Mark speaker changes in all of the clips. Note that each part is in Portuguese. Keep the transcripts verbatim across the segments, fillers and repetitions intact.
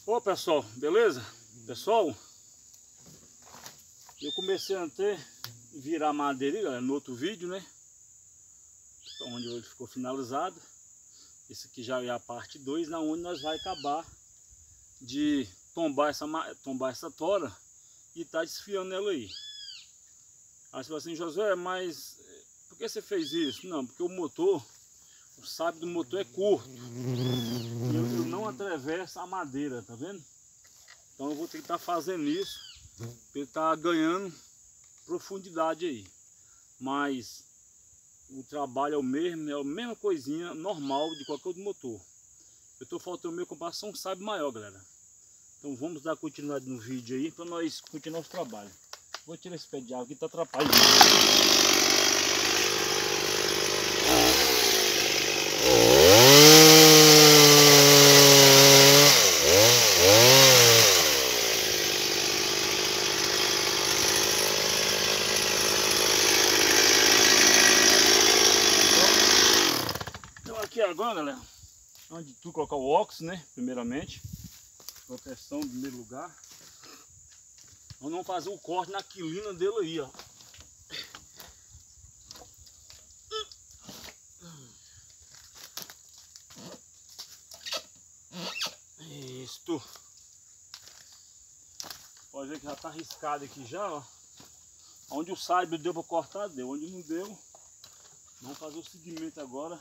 Speaker 1: Ô pessoal, beleza? Pessoal, eu comecei a ter, virar madeira aí, galera, no outro vídeo, né? Onde ele ficou finalizado. Esse aqui já é a parte dois, na onde nós vai acabar de tombar essa, tombar essa tora e tá desfiando ela aí. Aí você fala assim, Josué, mas por que você fez isso? Não, porque o motor, o sábio do motor é curto. E eu, eu não atravesso a madeira, tá vendo? Então eu vou ter que estar fazendo isso para ele estar ganhando profundidade aí. Mas o trabalho é o mesmo, é a mesma coisinha normal de qualquer outro motor. Eu estou faltando meio comprar só um sábio maior, galera. Então vamos dar continuidade no vídeo aí para nós continuar o trabalho. Vou tirar esse pé de água que está atrapalhando. Então aqui agora, galera, antes de tu colocar o óxido, né, primeiramente, proteção em primeiro lugar. Nós vamos fazer o corte na quilina dele aí, ó. Isto. Pode ver que já tá arriscado aqui já, ó. Onde o sábio deu para cortar, deu. Onde não deu, vamos fazer o segmento agora.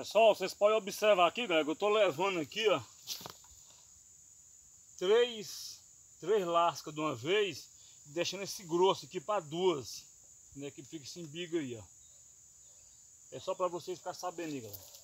Speaker 1: Pessoal, vocês podem observar aqui, galera, que eu tô levando aqui, ó, três, três lascas de uma vez, deixando esse grosso aqui para duas, né, que fica esse embigo aí, ó. É só para vocês ficarem sabendo aí, galera.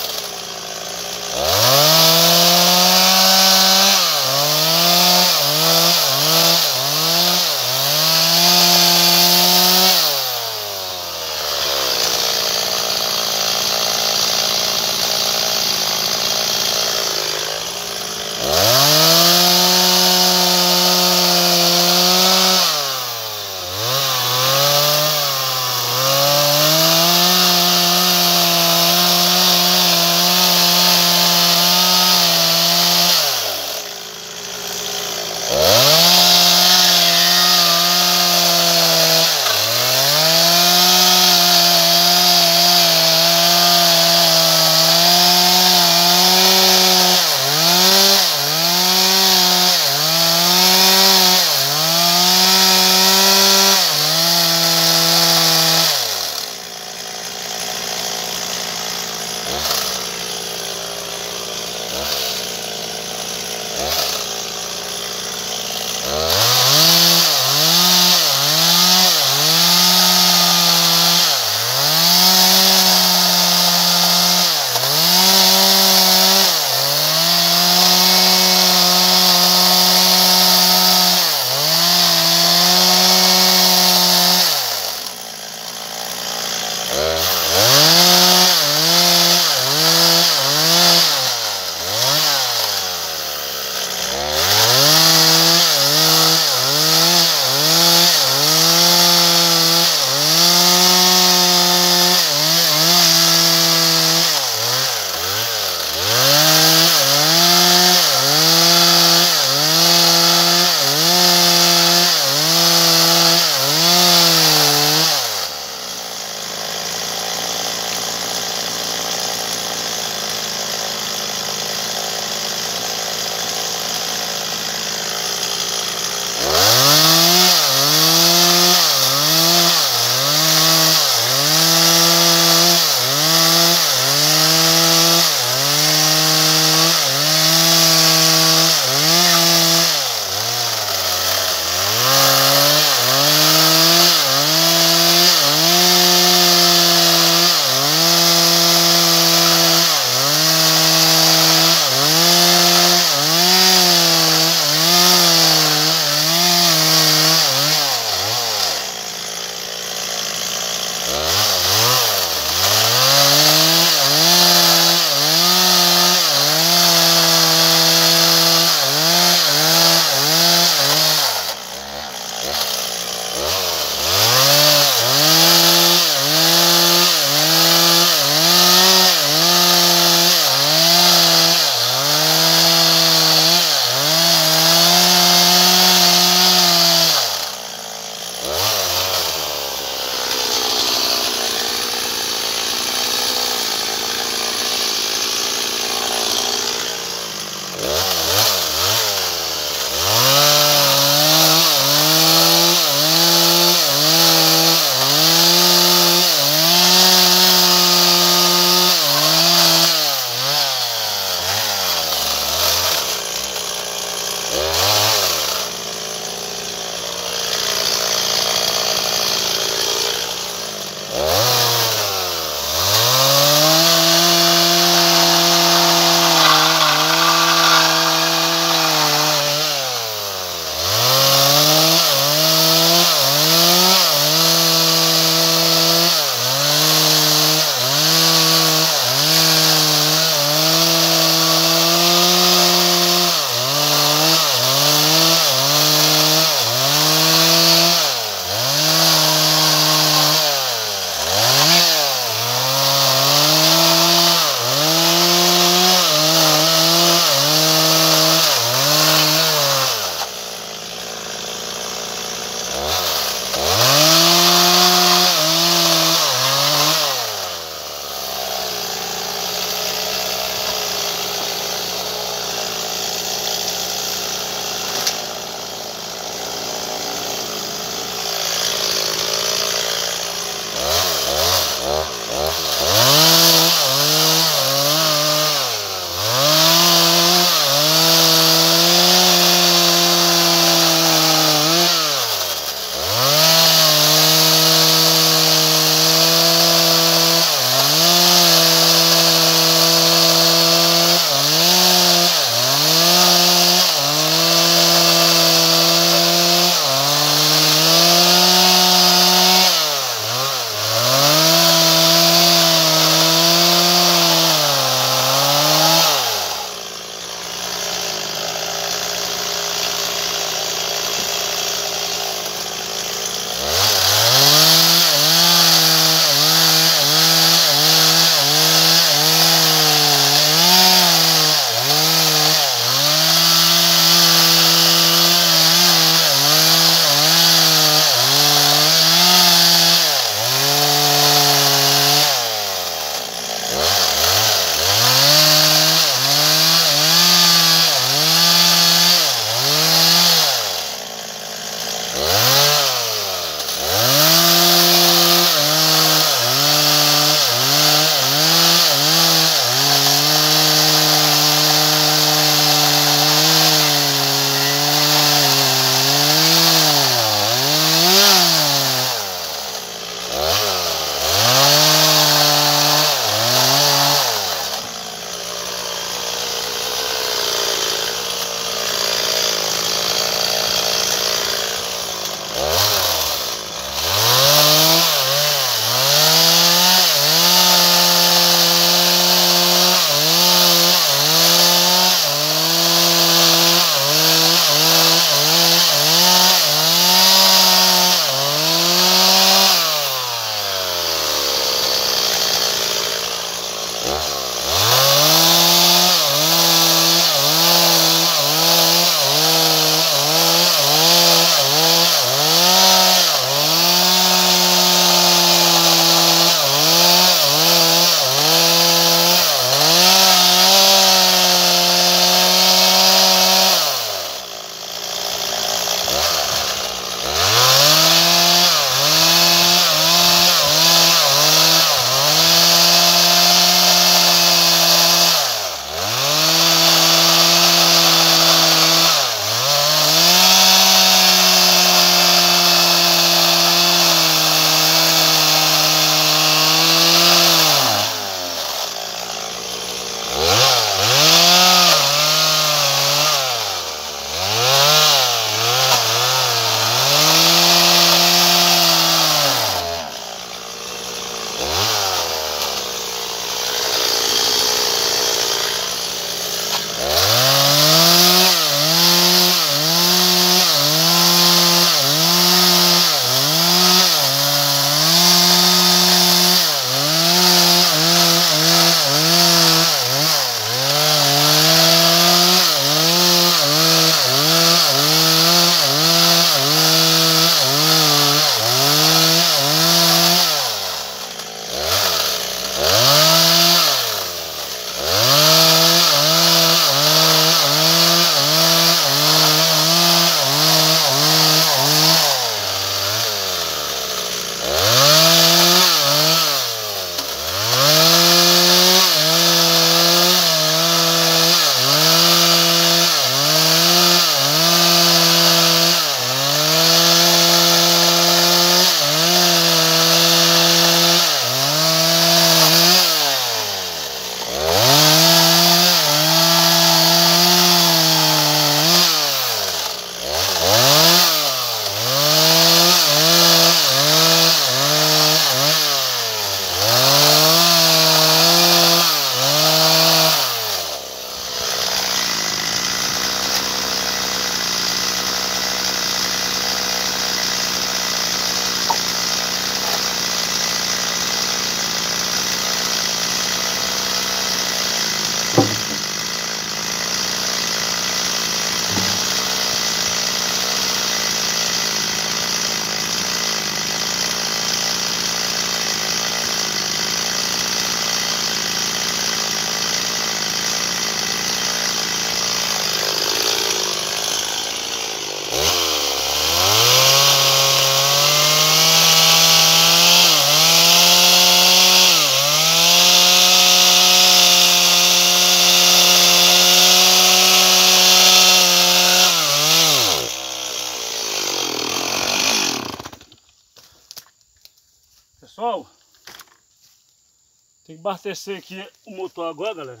Speaker 1: Tem que abastecer aqui o motor agora, galera.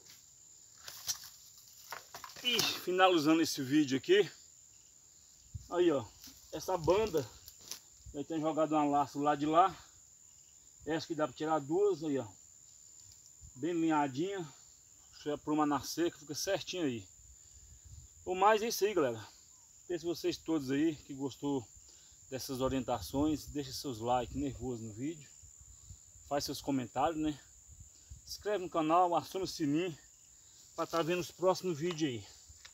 Speaker 1: E finalizando esse vídeo aqui. Aí, ó. Essa banda. Eu tenho jogado uma laço lá de lá. Essa que dá para tirar duas. Aí, ó. Bem linhadinha. Se é pruma na seca, fica certinho aí. O mais é isso aí, galera. Peço vocês todos aí que gostou dessas orientações. Deixa seus likes nervosos no vídeo. Faz seus comentários, né? Se inscreve no canal, aciona o sininho para estar vendo os próximos vídeos aí.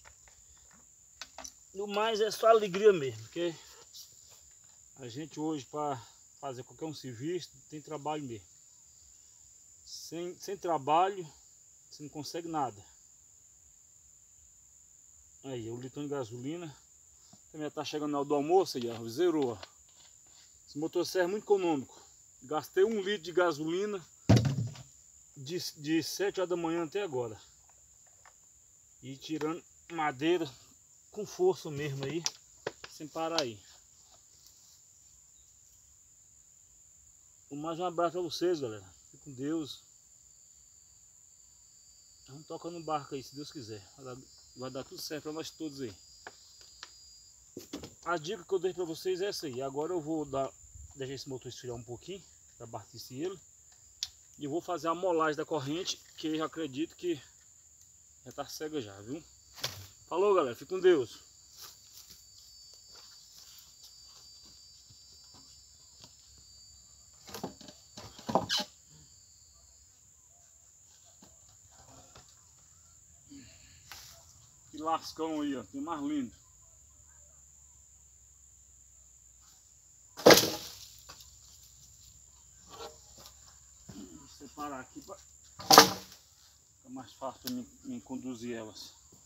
Speaker 1: No mais é só alegria mesmo, porque a gente hoje para fazer qualquer um serviço tem trabalho mesmo. Sem, sem trabalho você não consegue nada. Aí, o litro de gasolina. Também está chegando na hora do almoço aí, ó, zerou. Ó. Esse motosserra é muito econômico. Gastei um litro de gasolina de, de sete horas da manhã até agora. E tirando madeira com força mesmo aí, sem parar aí. Mais um abraço para vocês, galera. Fique com Deus. Vamos tocar no barco aí, se Deus quiser. Vai dar, vai dar tudo certo para nós todos aí. A dica que eu dei para vocês é essa aí. Agora eu vou dar, deixar esse motor esfriar um pouquinho, para abastecer ele. E eu vou fazer a molagem da corrente, que eu acredito que já tá cega já, viu? Falou, galera. Fique com Deus. Que lascão aí, ó. Tem mais lindo. Vou separar aqui para ficar mais fácil para mim, mim conduzir elas.